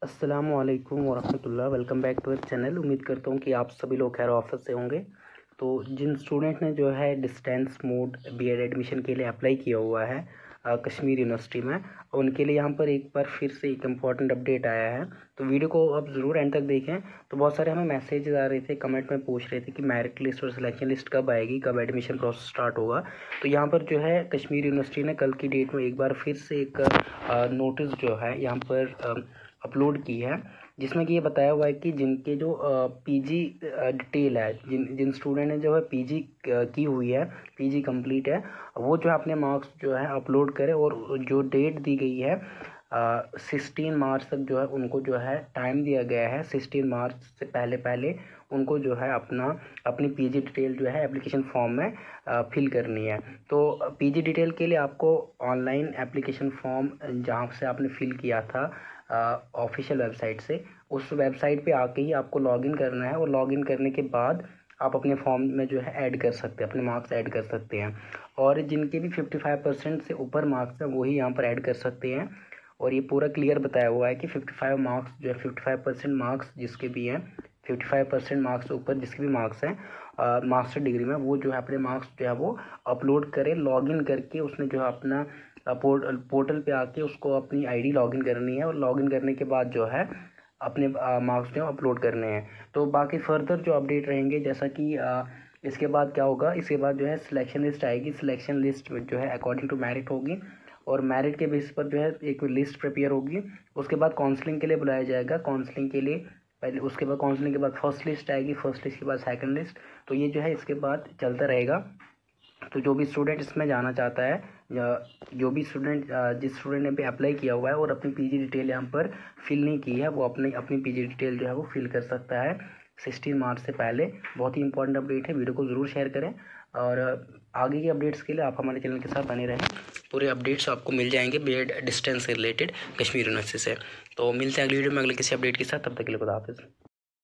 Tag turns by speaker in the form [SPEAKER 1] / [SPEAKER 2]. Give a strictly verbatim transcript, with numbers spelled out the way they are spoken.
[SPEAKER 1] अस्सलामुअलैकुम वरहमतुल्लाह। Welcome back to our channel. उम्मीद करता हूँ कि आप सभी लोग खैर ऑफिस से होंगे। तो जिन स्टूडेंट ने जो है डिस्टेंस मोड बीएड एडमिशन के लिए अप्लाई किया हुआ है आ, कश्मीर यूनिवर्सिटी में, उनके लिए यहाँ पर एक बार फिर से एक इम्पॉर्टेंट अपडेट आया है। तो वीडियो को आप ज़रूर एंड तक देखें। तो बहुत सारे हमें मैसेज आ रहे थे, कमेंट में पूछ रहे थे कि मेरिट लिस्ट और सिलेक्शन लिस्ट कब आएगी, कब एडमिशन प्रोसेस स्टार्ट होगा। तो यहाँ पर जो है कश्मीर यूनिवर्सिटी ने कल की डेट में एक बार फिर से एक नोटिस जो है यहाँ पर अपलोड की है, जिसमें कि ये बताया हुआ है कि जिनके जो पीजी डिटेल है, जिन जिन स्टूडेंट ने जो है पीजी की हुई है, पीजी कंप्लीट है, वो जो है अपने मार्क्स जो है अपलोड करें। और जो डेट दी गई है सिक्सटीन मार्च तक जो है उनको जो है टाइम दिया गया है। सिक्सटीन मार्च से पहले पहले उनको जो है अपना अपनी पीजी डिटेल जो है एप्लीकेशन फॉर्म में फिल करनी है। तो पीजी डिटेल के लिए आपको ऑनलाइन एप्लीकेशन फॉर्म जहाँ से आपने फिल किया था ऑफिशियल वेबसाइट से, उस वेबसाइट पे आके ही आपको लॉगिन करना है। और लॉगिन करने के बाद आप अपने फॉर्म में जो है ऐड कर सकते हैं, अपने मार्क्स ऐड कर सकते हैं। और जिनके भी पचपन परसेंट से ऊपर मार्क्स हैं वही यहाँ पर ऐड कर सकते हैं। और ये पूरा क्लियर बताया हुआ है कि पचपन मार्क्स जो है पचपन परसेंट मार्क्स जिसके भी हैं, पचपन परसेंट मार्क्स ऊपर जिसके भी मार्क्स हैं मास्टर डिग्री में, वो जो है अपने मार्क्स जो है वो अपलोड करे। लॉगिन करके उसने जो है अपना पोर्टल पोर्टल पे आके उसको अपनी आईडी लॉगिन करनी है। और लॉगिन करने के बाद जो है अपने मार्क्स जो अपलोड करने हैं। तो बाकी फर्दर जो अपडेट रहेंगे, जैसा कि आ, इसके बाद क्या होगा, इसके बाद जो है सिलेक्शन लिस्ट आएगी। सिलेक्शन लिस्ट जो है अकॉर्डिंग टू मेरिट होगी, और मेरिट के बेस पर जो है एक लिस्ट प्रिपेयर होगी। उसके बाद काउंसलिंग के लिए बुलाया जाएगा। काउंसलिंग के लिए पहले, उसके बाद काउंसलिंग के बाद फर्स्ट लिस्ट आएगी, फर्स्ट लिस्ट के बाद सेकंड लिस्ट। तो ये जो है इसके बाद चलता रहेगा। तो जो भी स्टूडेंट इसमें जाना चाहता है, या जो भी स्टूडेंट जिस स्टूडेंट ने भी अप्लाई किया हुआ है और अपनी पीजी डिटेल यहाँ पर फिल नहीं की है, वो अपनी अपनी पीजी डिटेल जो है वो फिल कर सकता है सिक्सटीन मार्च से पहले। बहुत ही इंपॉर्टेंट अपडेट है, वीडियो को ज़रूर शेयर करें। और आगे के अपडेट्स के लिए आप हमारे चैनल के साथ बने रहें। पूरे अपडेट्स आपको मिल जाएंगे बीएड डिस्टेंस से रिलेटेड कश्मीर यूनिवर्सिटी से। तो मिलते हैं अगली वीडियो में अगले किसी अपडेट के साथ। तब तक के लिए खुदा हाफिज़।